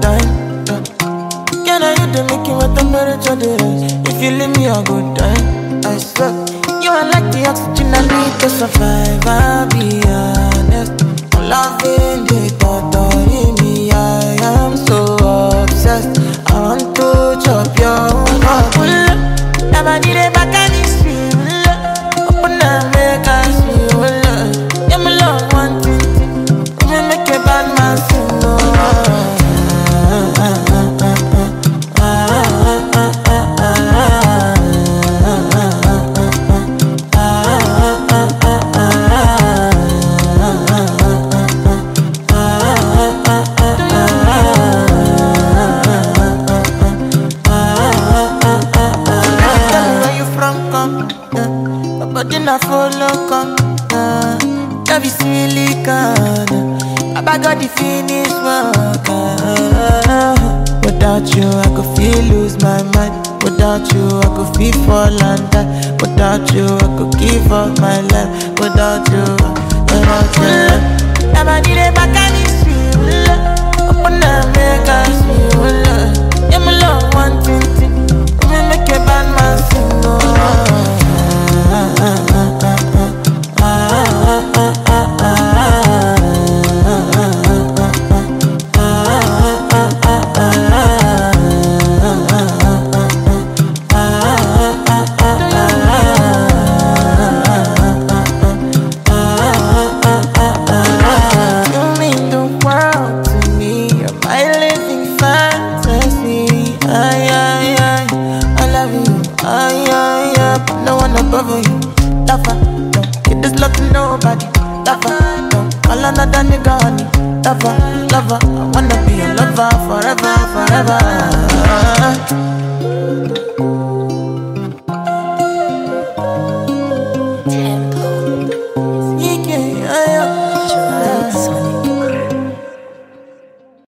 time. Can I you to make you what temperature there is? If you leave me a good time, I swear. You are like the oxygen I need to survive, I'll be honest. I'm loving the thought of me, I am so obsessed. I want to chop your heart. Never need a back and it's real. Open up, make us feel. Yeah, my love, one thing. Me make a bad man sing, but then I follow come. Love is silicon. I got the finish work. Without you, I could feel lose my mind. Without you, I could feel fall and die. Without you, I could give up my life. Without you, never need a back and it's real. Open up, make us feel. Yeah, my love, one thing. Me make a bad man sing. No one above you. Lover, don't get this love to nobody. Lover, don't call another nigga honey. Lover, lover, I wanna be a lover forever, forever.